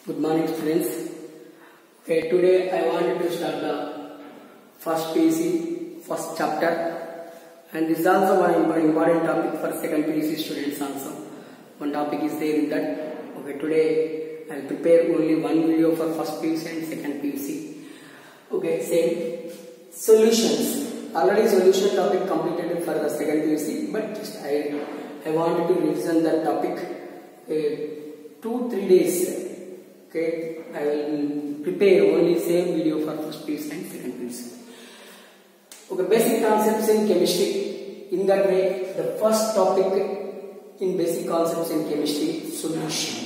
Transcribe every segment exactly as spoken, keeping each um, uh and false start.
Good morning, students. Okay, today I wanted to start the first P U C, first chapter, and this is also one important topic for second P U C students also. One topic is there in that. Okay, today I will prepare only one video for first P U C and second P U C. Okay, same solutions. Already solution topic completed for the second P U C, but just I I wanted to revision that topic. Okay, two three days. Okay, I will prepare only same video for first P U C and second P U C. Okay, basic concepts in chemistry. In that way, the first topic in basic concepts in chemistry, solution.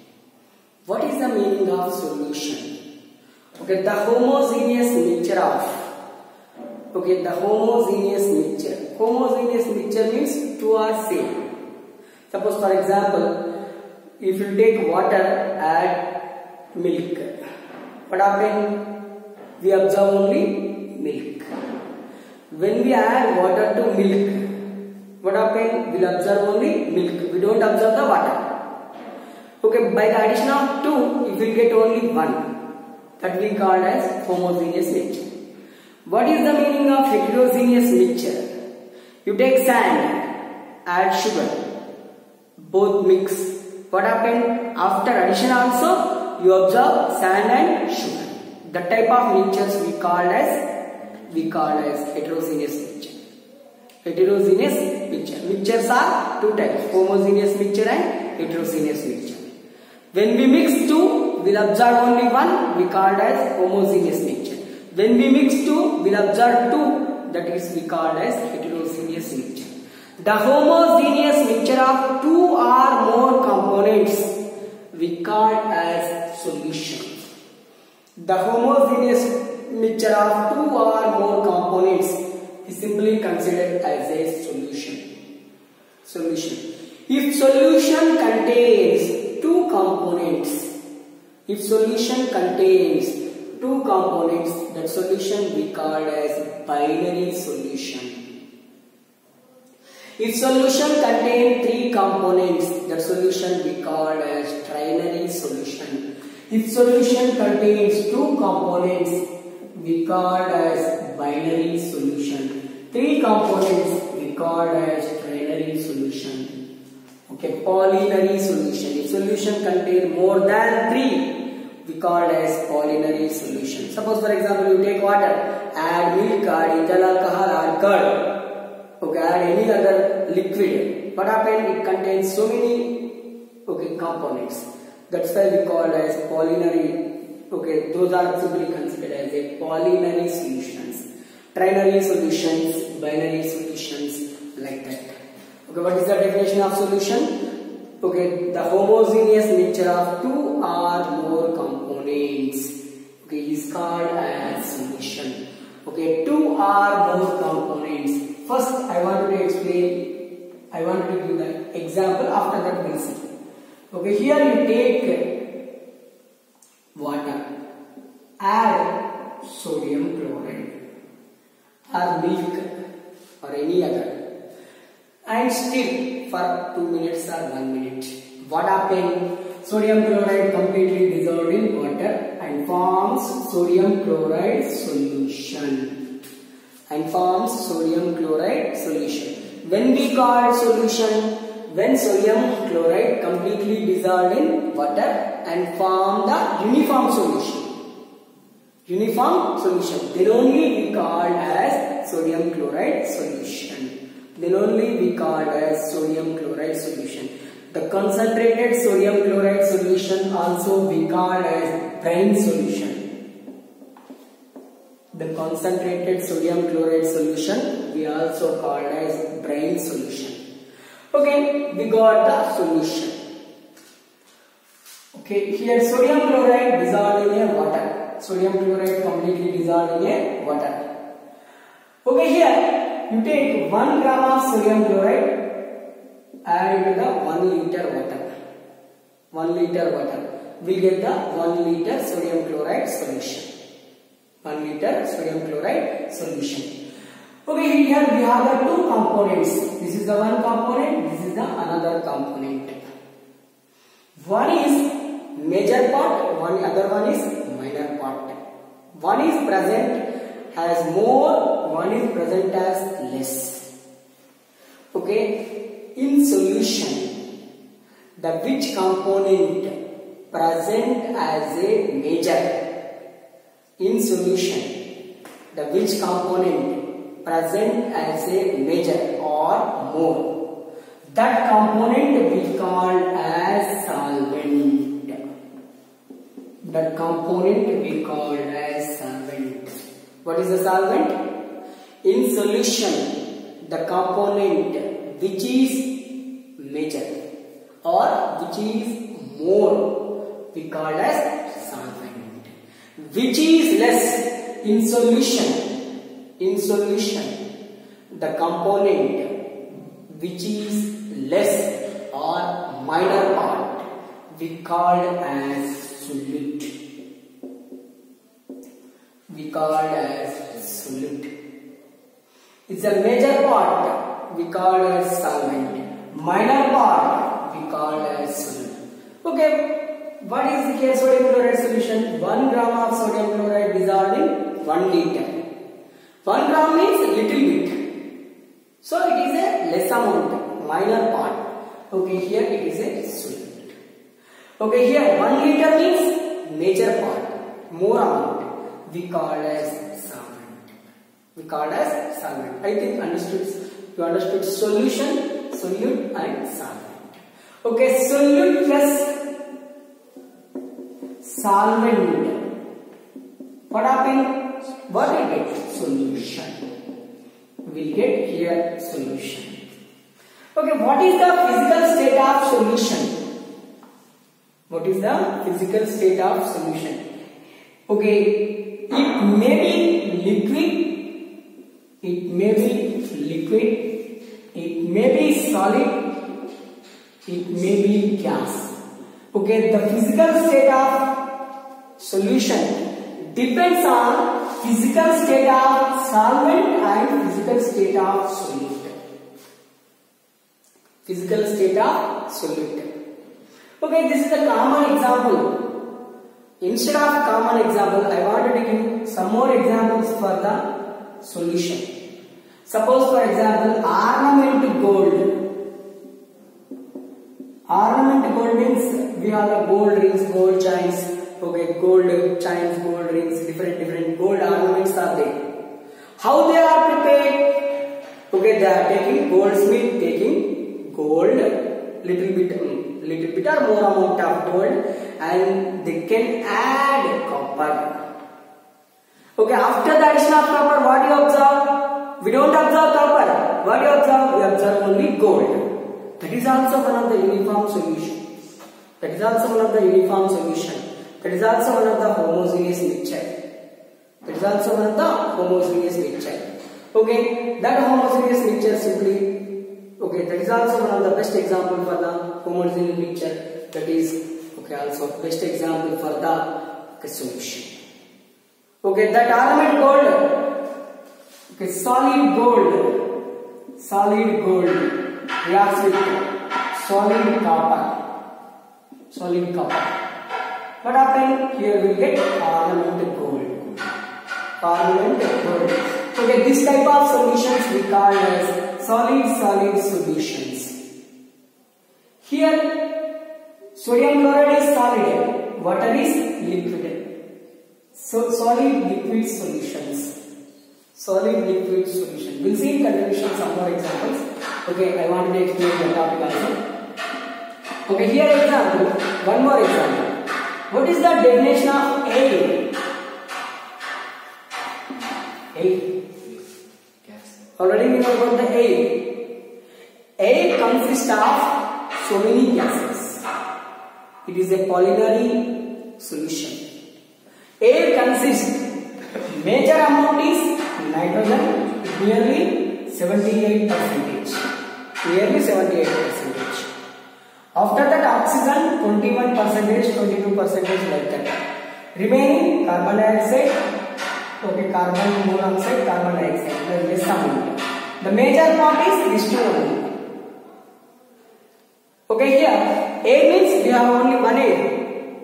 What is the meaning of solution? Okay, the homogeneous mixture of. Okay, the homogeneous mixture. Homogeneous mixture means two are same. Suppose, for example, if you take water, add milk, what happens? We observe only milk. When we add water to milk, what happens? We will observe only milk. We don't observe the water. Okay, by the addition of two, if we get only one, that we call as homogeneous mixture. What is the meaning of heterogeneous mixture? You take sand, add sugar, both mix. What happens? After addition also, you observe sand and sugar. The type of mixtures we call as we call as heterogeneous mixture. Heterogeneous mixture. Mixtures are two types: homogeneous mixture and heterogeneous mixture. When we mix two, we'll observe only one. We call as homogeneous mixture. When we mix two, we'll observe two. That is we call as heterogeneous mixture. The homogeneous mixture of two or more components we call as solution. The homogeneous mixture of two or more components is simply considered as a solution. Solution. If solution contains two components, if solution contains two components, that solution we call as binary solution. If solution contains three components, that solution we call as trinary solution. If solution contains two components, we call as binary solution. Three components we call as trinary solution. Okay, polynary solution. If solution contains more than three, we call as polynary solution. Suppose, for example, you take water, add milk, add ethyl alcohol, add curd. Okay, add any other liquid. What happens? It contains so many okay components. That's why we call as polynary. Okay, those are simply considered as a polynary solutions. Trinary solutions, binary solutions, like that. Okay, what is the definition of solution? Okay, the homogeneous mixture of two or more components. Okay, is called as solution. Okay, two or more components. First, I want to explain, I want to give the example, after that we'll see. Okay, here you take water, add sodium chloride or milk or any other, and stir for two minutes or one minute. What happens? Sodium chloride completely dissolved in water and forms sodium chloride solution. And forms sodium chloride solution. When we call solution, when sodium chloride completely dissolved in water and form the uniform solution. Uniform solution. Then only we call as sodium chloride solution. Then only we call as sodium chloride solution. The concentrated sodium chloride solution also we call as brine solution. The concentrated sodium chloride solution we also call as brine solution. Okay, we got the solution. Okay, here sodium chloride dissolved in a water. Sodium chloride completely dissolved in a water. Okay, here you take one gram of sodium chloride, add into the one liter water. One liter water. We get the one liter sodium chloride solution. one liter sodium chloride solution. Okay, here we have the two components. This is the one component, this is the another component. One is major part, one other one is minor part. One is present as more, one is present as less. Okay, in solution, the which component present as a major? In solution, the which component present as a major or more? That component we call as solvent. That component we call as solvent. What is the solvent? In solution, the component which is major or which is more we call as solvent. Which is less in solution? In solution, the component which is less or minor part we call as solute. We call as solute. It's a major part we call as solvent. Minor part we call as solute. Okay, what is here sodium chloride solution? One gram of sodium chloride dissolved in one liter. One gram means little bit. So it is a less amount, minor part. Okay, here it is a solute. Okay, here one liter means major part, more amount. We call as solvent. We call as solvent. I think understood. You understood solution, solute, and solvent. Okay, solute plus solvent. What happened? What we get? Solution. We get here solution. Okay, what is the physical state of solution? What is the physical state of solution? Okay. It may be liquid, it may be liquid, it may be solid, it may be gas. Okay, the physical state of solution depends on physical state of solvent and physical state of solute. Physical state of solute. Okay, this is a common example. Instead of common example, I wanted to give some more examples for the solution. Suppose for example, ornament gold. Ornament gold means we have the gold rings, gold chains, okay, gold chains, gold rings, different different gold ornaments are there. How they are prepared? Okay, they are taking goldsmith taking gold, little bit, um, little bit or more amount of gold, and they can add copper. Okay, after the addition of copper, what do you observe? We don't observe copper. What do you observe? We observe only gold. That is also one of the uniform solution. That is also one of the uniform solution. That is also one of the homogeneous mixture. That is also one of the homogeneous mixture. Okay, that homogeneous mixture simply, okay, that is also one of the best example for the homogeneous mixture. That is, okay, also best example for the okay, solution. Okay, that ornament gold, okay, solid gold, solid gold reacts with solid copper, solid copper. What happened? Here we get ornament gold, ornament gold. Okay, this type of solutions we call as solid-solid solutions. Here, sodium chloride is solid, water is liquid. So, solid liquid solutions. Solid liquid solution. We'll see in continuation some more examples. Okay, I want to explain the topic also. Okay, here example, one more example. What is the definition of air? Air. Already we know about the air. Air consists of so many gases. It is a polygonal solution. Air consists, major amount is nitrogen, nearly seventy-eight percent. Nearly seventy-eight percent. After that oxygen, twenty-one percent, twenty-two percent like that. Remaining carbon dioxide, okay, carbon monoxide, carbon dioxide, like this amount. The major part is this two only. Okay, here air means we have only one air.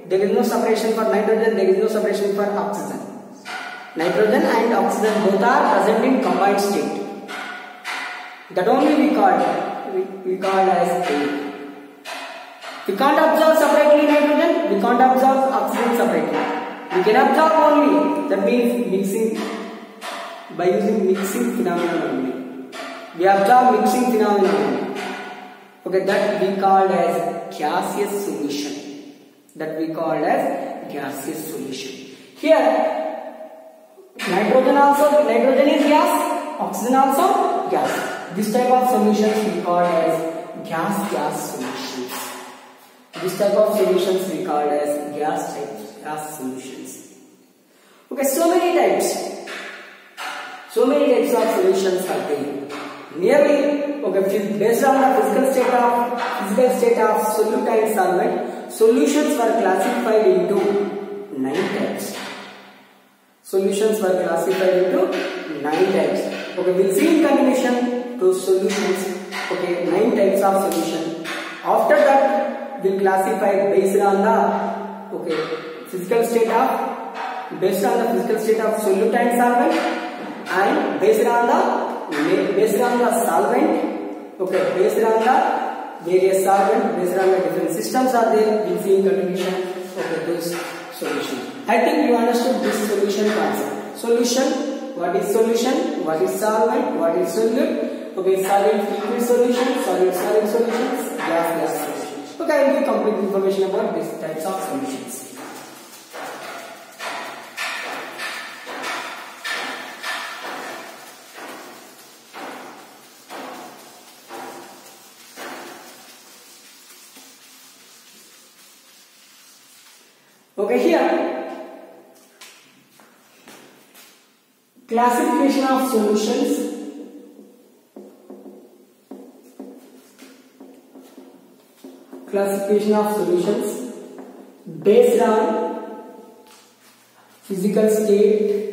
there is no separation for nitrogen, there is no separation for oxygen. Nitrogen and oxygen both are present in combined state. That only we call we, we call as air. We can't absorb separately nitrogen, we can't absorb oxygen separately. We can absorb only, that means mixing, by using mixing phenomenon only. We absorb mixing phenomenon only. Okay, that we called as gaseous solution. That we called as gaseous solution. Here, nitrogen also, nitrogen is gas, oxygen also gas. This type of solutions we call as gas-gas solutions. This type of solutions we call as gas type, gas solutions. Okay, so many types. So many types of solutions are there. Nearly, okay, based on the physical state of physical state of solute and solvent, solutions were classified into nine types. Solutions were classified into nine types. Okay, we'll see in continuation to solutions. Okay, nine types of solution. After that, we'll classify based on the okay physical state of based on the physical state of solute and solvent, and based on the based on the solvent, okay, based on the various solvent, based on the different systems are there, we'll see in continuation, okay, those solutions. I think you understood this solution concept. Solution, what is solution, what is solvent, what is solute, okay, solid liquid solution, solid solid solutions, gas gas solutions. Okay, I will give complete information about these types of solutions. Okay, here classification of solutions. Classification of solutions based on physical state,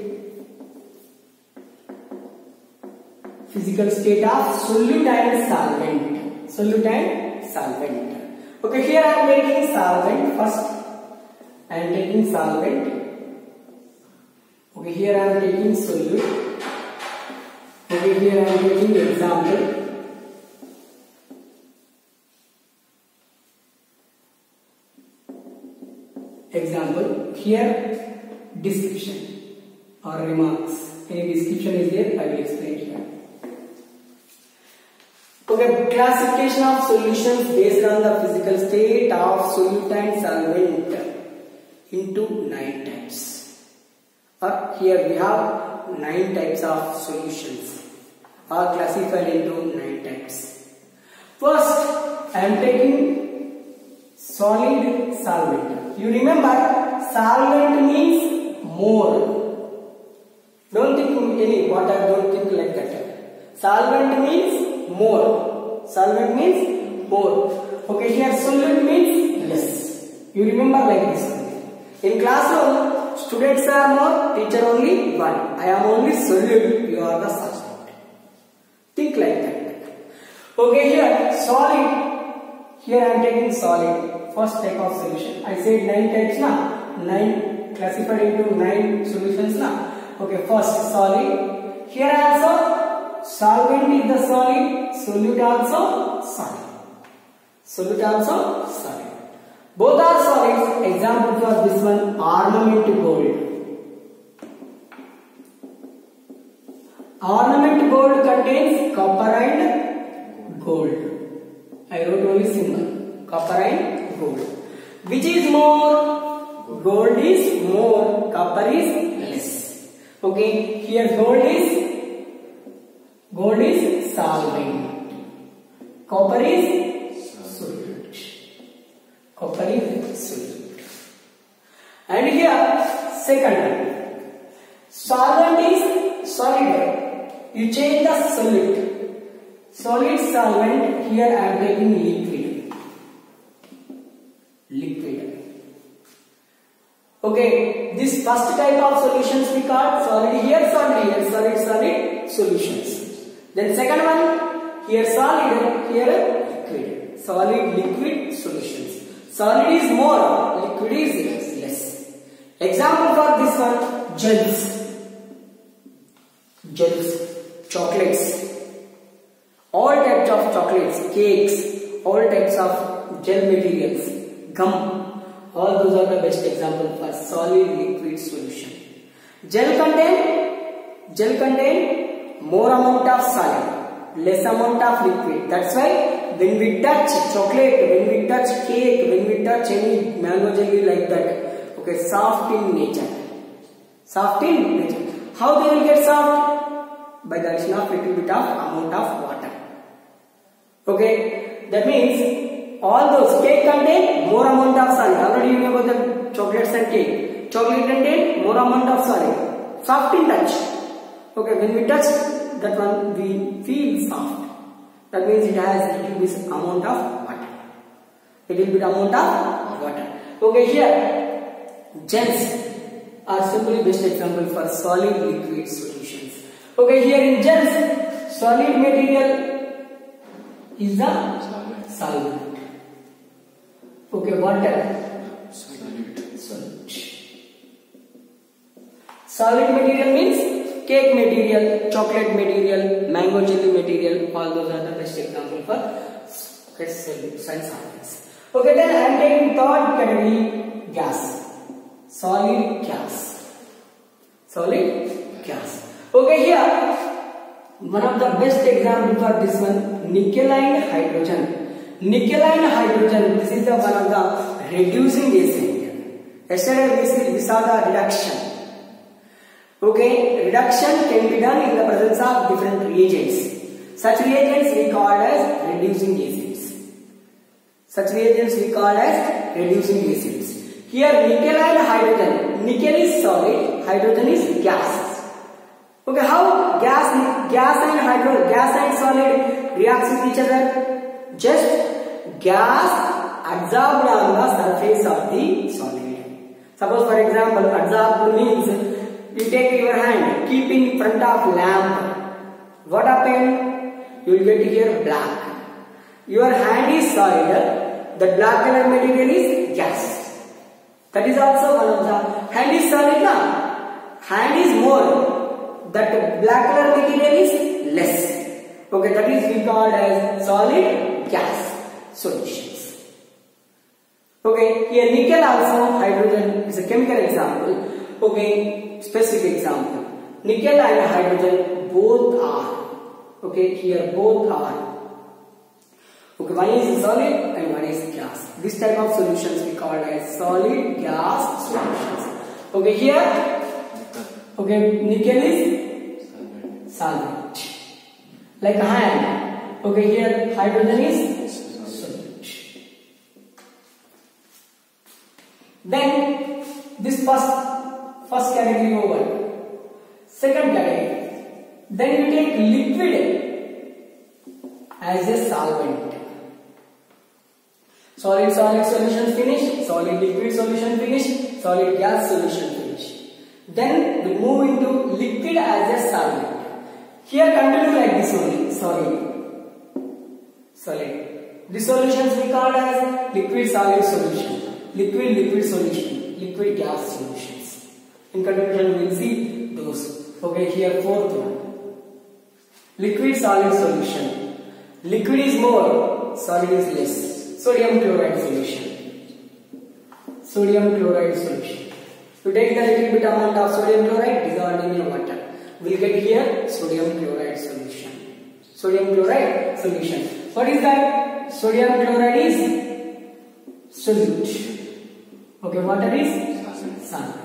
physical state of solute and solvent, solute and solvent. Okay, here I am taking solvent first. I am taking solvent. Okay, here I am taking solute. Okay, here I am taking example. Example. Here description or remarks. Any description is there, I will explain here. Okay, classification of solutions based on the physical state of solute and solvent into nine types. Or here we have nine types of solutions are classified into nine types. First, I am taking solid solvent. You remember, solvent means more. Don't think any water, don't think like that. Solvent means more. Solvent means more. Okay, here solute means less. You remember like this. In classroom, students are more, teacher only one. I am only solute, you are the subject. Think like that. Okay, here solid. Here I am taking solid. First type of solution. I said nine types now. Nine classified into nine solutions now. Okay, first solid. Here also solvent is the solid. Solute also solid. Solute also solid. Both are solids. Example for this one, ornament gold. Ornament gold contains copper and gold. I wrote only symbol. Copper and gold. Which is more? Gold is more. Copper is less. Okay. Here gold is gold is solvent. Copper is copper is solute. And here second one, solvent is solid. You change the solute. Solid solvent. Here I am taking liquid. Liquid. Okay, this first type of solutions we call solid here, solid here, solid solid solutions. Then second one, here solid, here liquid. Solid liquid solutions. Solid is more, liquid is less. Example for this one, gels. Gels, chocolates. All types of chocolates, cakes, all types of gel materials, gum. All those are the best example for solid liquid solution. Gel contain, gel contain more amount of solid, less amount of liquid. That's why when we touch chocolate, when we touch cake, when we touch any mango jelly like that, okay, soft in nature. Soft in nature. How they will get soft? By the addition of little bit of amount of water. Okay, that means all those cake contain more amount of solid. Already you know about the chocolates and cake. Chocolate contain more amount of solid. Soft in touch. Okay, when we touch that one, we feel soft. That means it has little bit amount of water. Little bit amount of water. Okay, here gels are simply best example for solid liquid solutions. Okay, here in gels, solid material is the solvent. solvent. Okay, water. Solid. Solid. Solid material means cake material, chocolate material, mango jelly material. All those are the best example for okay, solid solvents. Okay, then I am taking third category, gas. Solid gas. Solid gas. Okay, here one of the best example for this one, nickel and hydrogen. Nickel and hydrogen, this is the one of the reducing agent. Yesterday we, see, we saw the reduction. Okay, reduction can be done in the presence of different reagents. Such reagents we call as reducing agents. Such reagents we call as reducing agents. Here nickel and hydrogen. Nickel is solid, hydrogen is gas. Okay, how gas, gas and hydrogen, gas and solid reacts with each other? Just gas absorbed on the surface of the solid. Suppose for example, absorbed means you take your hand, keep in front of lamp. What happened? You will get here black. Your hand is solid, the black color material is gas. That is also one of the, hand is solid now. Hand is more. That black color material is less. Okay, that is we called as solid gas solutions. Okay, here nickel also, hydrogen is a chemical example. Okay, specific example. Nickel and hydrogen both are. Okay, here both are. Okay, one is solid and one is gas. This type of solutions we call as solid gas solutions. Okay, here. Okay, nickel is solvent. Like a hand. Okay, here hydrogen is solvent. Then this first first category over. Second category. Then we take liquid as a solvent. Solid solid solution finish, solid liquid solution finish, solid gas solution finish. Then we move into liquid as a solvent. Here continue like this only, solid, solid. These solutions we call as liquid solid solution, liquid liquid solution, liquid gas solutions. In conclusion we will see those. Okay, here fourth one. Liquid solid solution. Liquid is more, solid is less. Sodium chloride solution. Sodium chloride solution. To take the little bit amount of sodium chloride, dissolved in water. We will get here sodium chloride solution. Sodium chloride solution. What is that? Sodium chloride is solute. Okay, water is solvent.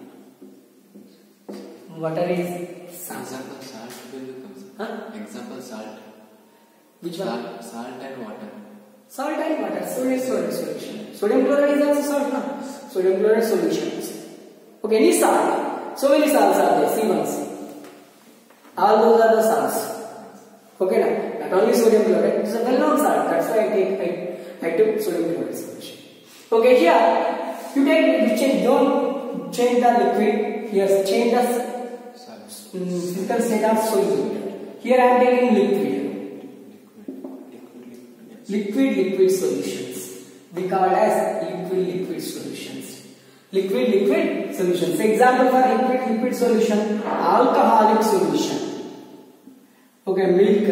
Water is solvent. Example salt will come. Huh? Example salt. Which one? Salt, salt and water. Salt and water. Sodium chloride solution. Sodium chloride is also salt, no? Sodium chloride solutions. Okay, any salt. So many salts are there. See once. All those are the salts. Okay, now not only sodium chloride. It is a well-known salt. That's why I take I, I took sodium chloride solution. Okay, here you take you change. Don't change the liquid. Here change the mm, physical state of solute. Here I am taking liquid. Liquid liquid solutions. we call as liquid-liquid solutions. Liquid-liquid solutions. Example for liquid-liquid solution, alcoholic solution. Okay, milk.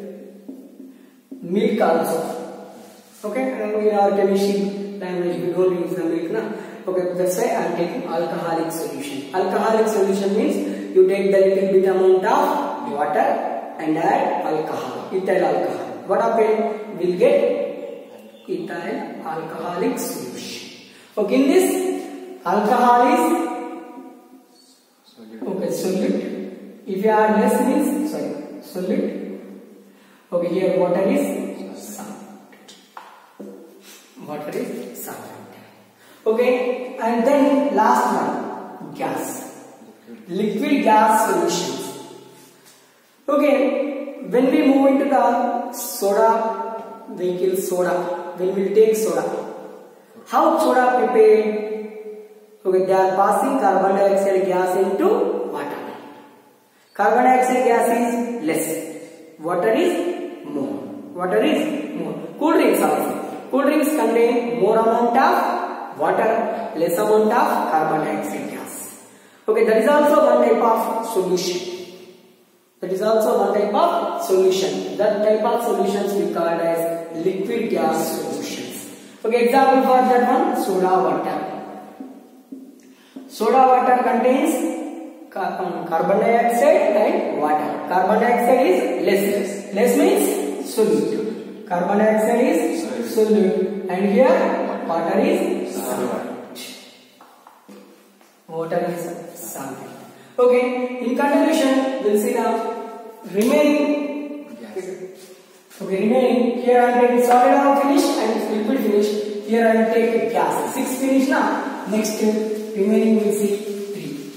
Milk also. Okay, and in our chemistry language we don't use the milk, na? Okay, that's why I am taking alcoholic solution. Alcoholic solution means you take the little bit amount of water and add alcohol, ethyl alcohol. What happens? We'll get ethyl alcoholic solution. Okay, in this alcohol is okay solute. If you add less means sorry solute. Okay, here water is solvent. Water is solvent. Okay, and then last one, gas. Liquid gas solutions. Okay, when we move into the soda, vehicle soda, when we take soda, how soda prepared? Okay, they are passing carbon dioxide gas into water. Carbon dioxide gas is less, water is more. Water is more. Cool drinks also. Cool drinks contain more amount of water, less amount of carbon dioxide gas. Okay, that is also one type of solution. That is also one type of solution. That type of solutions we call as liquid gas solutions. Okay, example for that one, soda water. Soda water contains carbon dioxide and water. Carbon dioxide is less. Less means solute. Carbon dioxide is solute, and here water is solvent. Water is solvent. Okay, in continuation, we'll see now remaining. Yes. Okay, remaining here I am taking solid now finish and liquid finish. Here I will take gas. Six finish now. Next remaining we'll see three.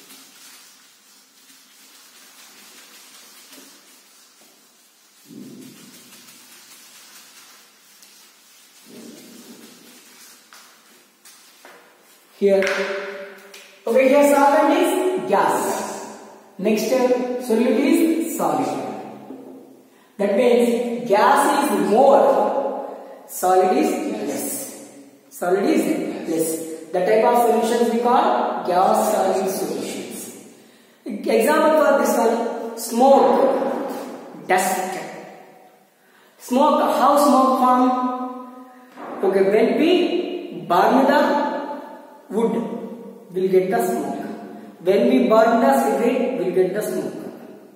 Here, okay, here solvent is gas. Next solute is solid. That means gas is more, solid is less. Solid is less. The type of solutions we call gas solid solutions. Example for this one, smoke, dust. Smoke, how smoke form? Okay, when we burn the wood, we'll get the smoke. When we burn the cigarette, we'll get the smoke.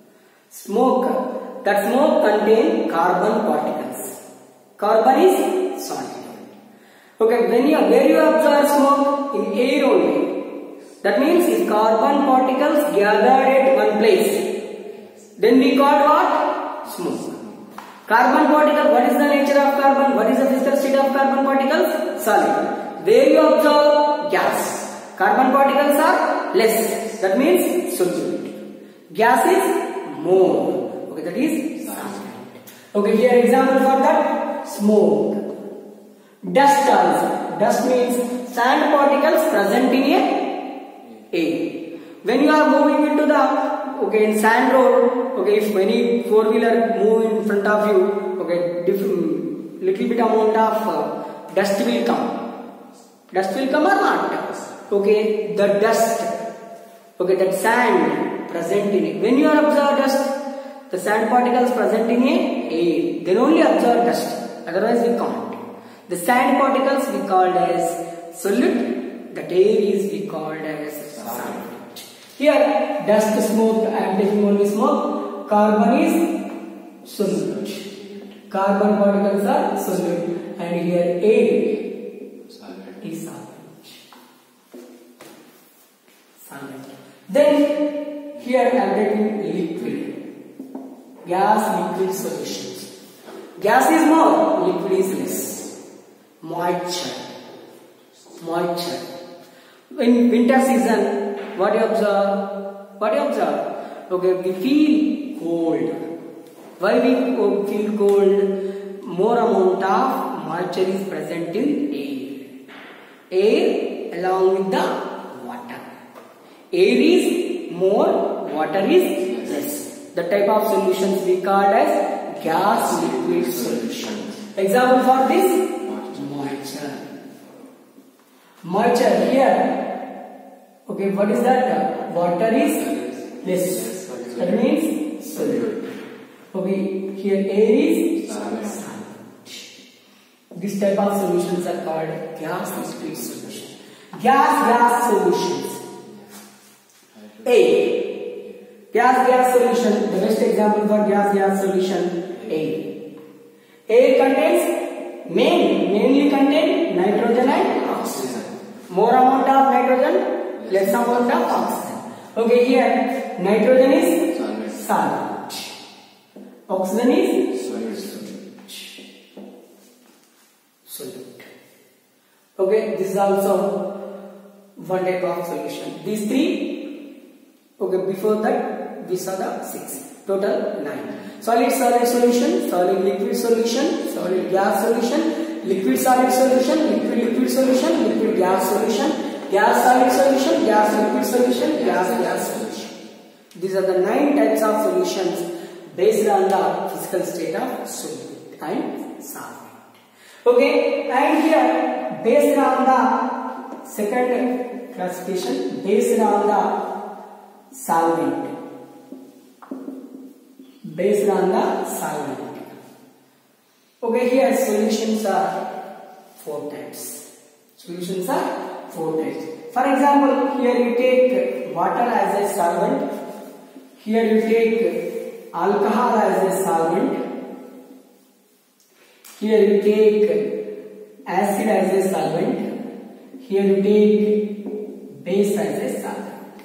Smoke, that smoke contains carbon particles. Carbon is solid. Okay, when you where you observe smoke? In air only. That means if carbon particles gathered at one place, then we call what? Smoke. Carbon particle, what is the nature of carbon? What is the physical state of carbon particles? Solid. Where you observe? Gas. Carbon particles are less. That means solute. Gas is more. Okay, that is solid. Okay, here example for that, smoke. Dust also. Dust means sand particles present in a air. When you are moving into the okay in sand road, okay, if any four wheeler move in front of you, okay, different little bit amount of uh, dust will come. Dust will come or not? Okay, the dust. Okay, that sand present in it. When you are observe dust, the sand particles present in a air, then only observe dust. Otherwise we can't. The sand particles we called as solute, the air is we called as solvent. Here dust, smoke, I am taking only smoke, carbon is solute. Carbon particles are solute, and here air solvent. Is solvent. Solvent. Then here I am taking liquid. Gas, liquid solutions. Gas is more, liquid is less. Moisture. Moisture. In winter season, what you observe? What you observe? Okay, we feel cold. Why we feel cold? More amount of moisture is present in air. Air along with the water. Air is more, water is less. The type of solutions we call as gas liquid solution. Example for this? Moisture. Moisture here. Okay, what is that? Water is less. That means solid. Okay, here air is solid. This type of solutions are called gas liquid solution. Gas gas solutions. A. Gas gas solution. The best example for gas gas solution A. Air contains main mainly contain nitrogen and oxygen. More amount of nitrogen, less amount of oxygen. Okay, here nitrogen is solid. solid. Oxygen is solid. Solid. Okay, this is also one type of solution. These three. Okay, before that we saw the six. Total nine. Solid solid solution, solid liquid solution, solid gas solution, liquid solid solution, liquid liquid solution, liquid gas solution, gas solid solution, gas liquid solution, gas gas solution. These are the nine types of solutions based on the physical state of solid and solvent. Okay, and here based on the second classification, based on the solvent. Based on the solvent. Okay, here solutions are four types. Solutions are four types. For example, here you take water as a solvent. Here you take alcohol as a solvent. Here you take acid as a solvent. Here you take base as a solvent.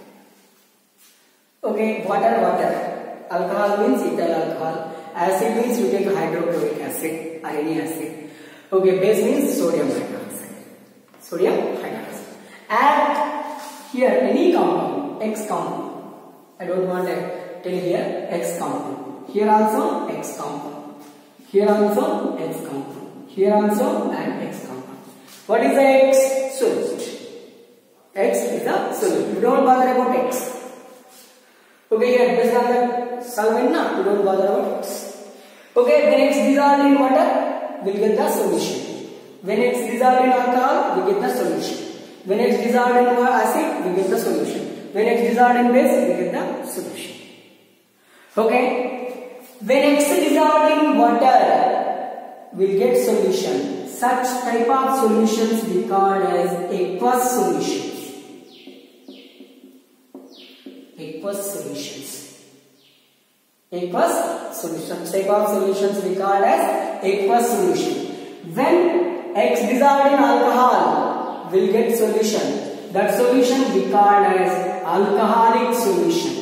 Okay, water, water. Alcohol means ethyl alcohol. Acid means you take hydrochloric acid, or any acid. Okay, base means sodium hydroxide. Sodium hydroxide. Add here any compound, X compound. I don't want to tell here X compound. Here also X compound. Here also X compound. Here also and X compound. What is the X? Solute. X is the solute. You don't bother about X. Okay, here based on the solvent, na, you don't bother about X. Okay, when X dissolved in water, we'll get the solution. When X dissolved in alcohol, we get the solution. When X dissolved in acid, we get the solution. When X dissolved in base, we get the solution. Okay, when X dissolved in water, we'll get solution. Such type of solutions we call as aqueous solutions. Aqueous solutions. Aqueous solutions. Type of solutions we call as aqueous solution. When X dissolved in alcohol, we'll get solution. That solution we call as alcoholic solution.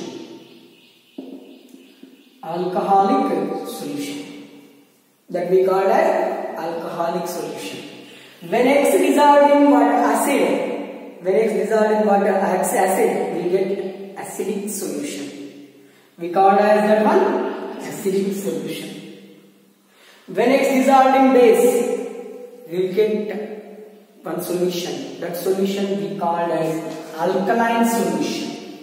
Alcoholic solution. That we call as alcoholic solution. When X dissolved in water acid, when X dissolved in water acid, we get acidic solution. We call as that one acidic solution. When X dissolved in base, we get one solution. That solution we call as alkaline solution.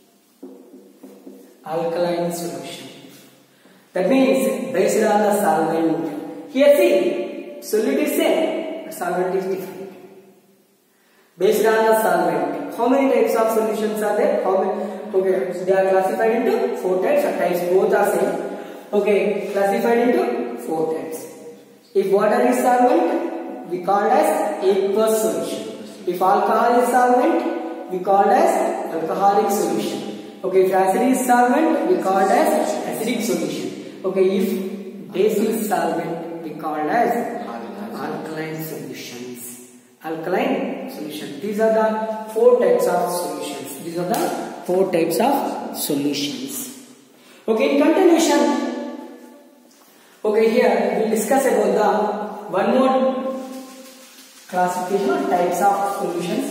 Alkaline solution. That means based on the solvent. Here see, solute is same, but solvent is different. Based on the solvent. How many types of solutions are there? How many? Okay, so they are classified into four types. Or types both are same. Okay, classified into four types. If water is solvent, we call as aqueous solution. If alcohol is solvent, we call as alcoholic solution. Okay, if acid is solvent, we call as acidic solution. Okay, if base is solvent, we call as alkaline solutions. Alkaline solution. These are the four types of solutions. These are the four types of solutions. Okay, in continuation, okay, here we will discuss about the one more classification of types of solutions.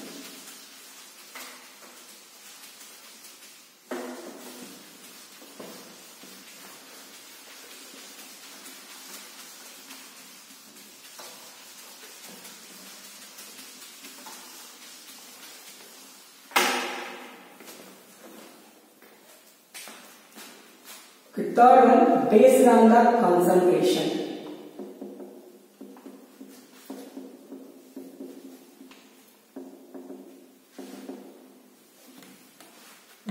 The third one, based on the concentration.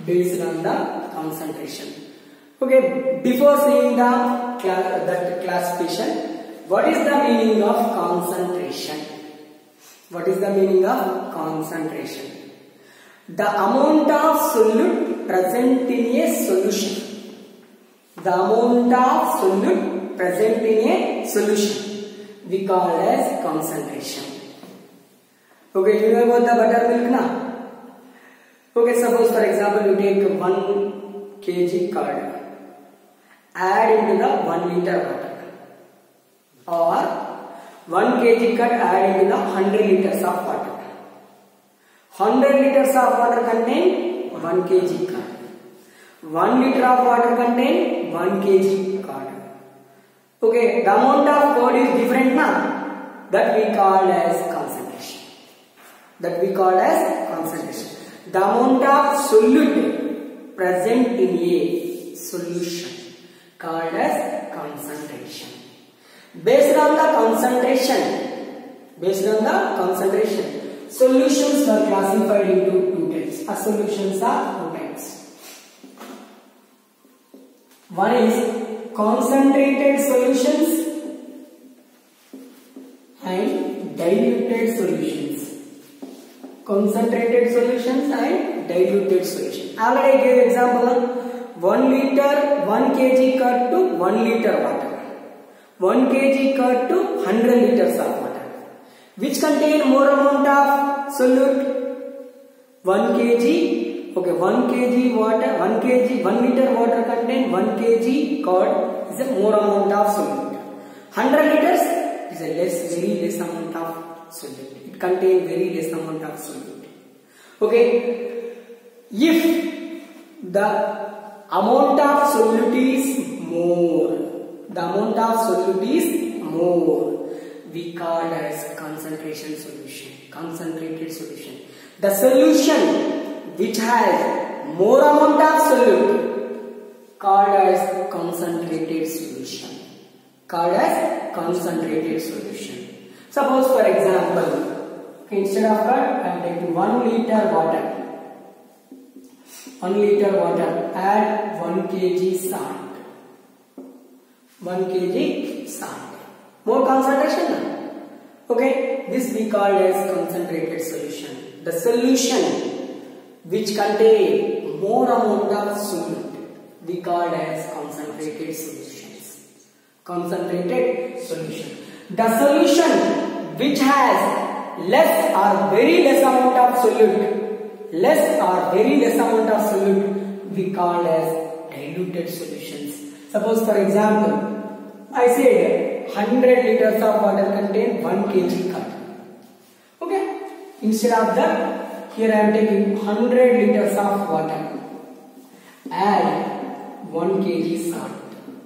based on the concentration. Okay, before seeing the class, that classification, what is the meaning of concentration? What is the meaning of concentration? The amount of solute present in a solution. The amount of solute present in a solution we call as concentration. Okay, you know about the buttermilk now? Okay, suppose for example you take one kilogram curd, add into the one liter water, or one kilogram curd add into the one hundred liters of water. one hundred liters of water contain one kilogram curd. one liter of water contain one kilogram curd. Okay, the amount of curd is different now. That we call as concentration. That we call as concentration. The amount of solute present in a solution called as concentration. Based on the concentration, based on the concentration, solutions are classified into two types. Our solutions are two types. One is concentrated solutions and diluted solutions. Concentrated solutions and diluted solutions. Already I gave example of one liter, one kilogram curd to one liter water. one kilogram curd to one hundred liters of water. Which contain more amount of solute? one kilogram. Okay, one kilogram water, one kilogram, one liter water contain one kilogram curd is a more amount of solute. one hundred liters is a less, very less amount of solute. It contains very less amount of solute. Okay, if the amount of solute is more, the amount of solute is more, we call as concentration solution, concentrated solution. The solution which has more amount of solute called as concentrated solution, called as concentrated solution. Suppose for example, instead of that I am taking one liter water, one liter water, add one kilogram salt, one kilogram salt. More concentration now. Okay, this we call as concentrated solution. The solution which contain more amount of solute we call as concentrated solutions. Concentrated solution. The solution which has less or very less amount of solute, less or very less amount of solute we call as diluted solutions. Suppose for example, I said one hundred liters of water contain one kilogram curd. Okay, instead of that, here I am taking one hundred liters of water, add one kilogram salt.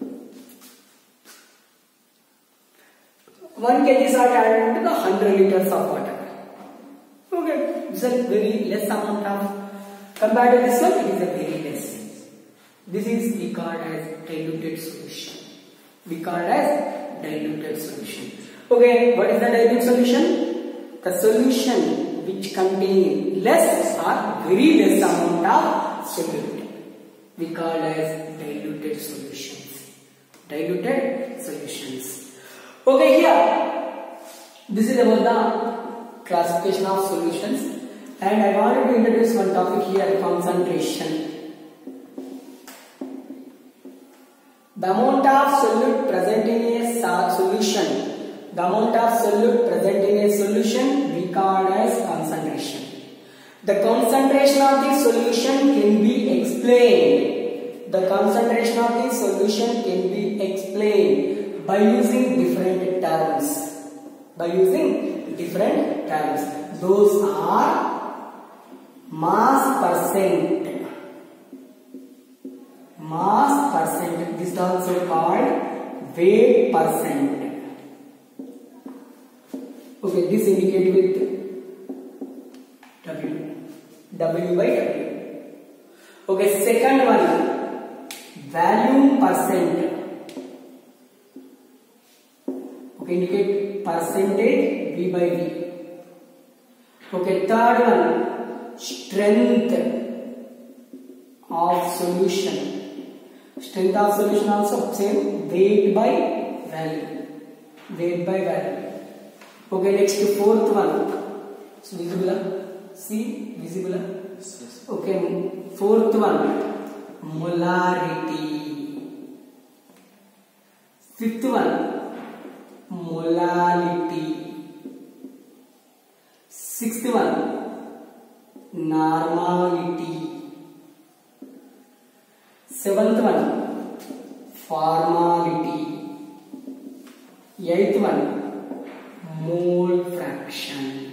one kilogram salt added into the one hundred liters of water. Okay, this is a very less amount of, compared to this one, it is a very less. This is we call as diluted solution. We call as diluted solution. Okay, what is the dilute solution? The solution which contain less or very less amount of solute. We call as diluted solutions. Diluted solutions. Okay, here this is about the classification of solutions, and I wanted to introduce one topic here, concentration. The amount of solute present in a solution, the amount of solute present in a solution we call as concentration. The concentration of the solution can be explained. The concentration of the solution can be explained by using different terms. By using different terms. Those are mass percent. Mass percent. This is also called weight percent. Okay, this indicated with W. W by W. Okay, second one, volume percent. Okay, indicate percentage V by V. Okay, third one, strength. of solution. Strength of solution also same, weight by value. Weight by value. Okay, next fourth one. So visible? See, visible? Yes, yes. Okay, fourth one, molarity. Fifth one, molality. Sixth one, normality. Seventh one, formality. Eighth one, mole fraction.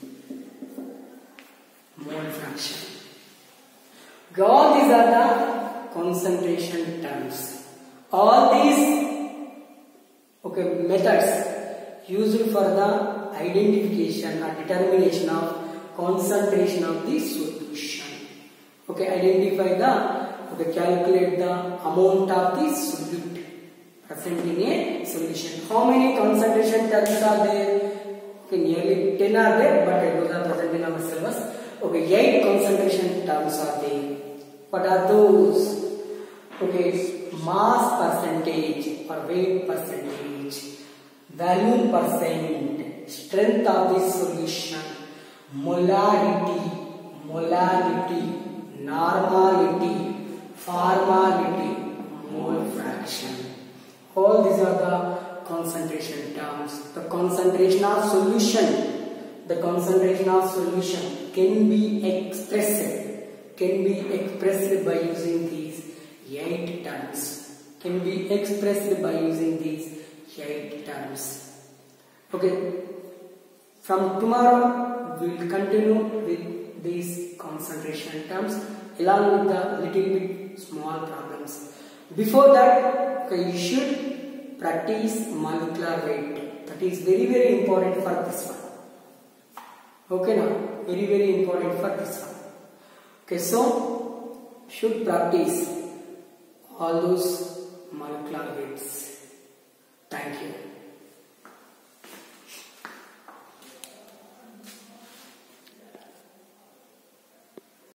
Mole fraction. All these are the concentration terms. All these okay methods used for the identification or determination of concentration of the solution. Okay, identify the okay calculate the amount of the solute present in a solution. How many concentration terms are there? Okay, nearly ten are there, but those are present in our syllabus. Okay, eight concentration terms are there. What are those? Okay, mass percentage or weight percentage, volume percent, strength of the solution, molarity, molality, normality, formality, mole fraction. All these are the concentration terms. The concentration of solution, the concentration of solution can be expressed, can be expressed by using these eight terms. Can be expressed by using these eight terms. Okay. From tomorrow we will continue with these concentration terms along with the little bit small problems. Before that, okay, you should practice molecular weight. That is very very important for this one. Okay, now very very important for this one. Okay, so should practice all those molecular weights. Thank you.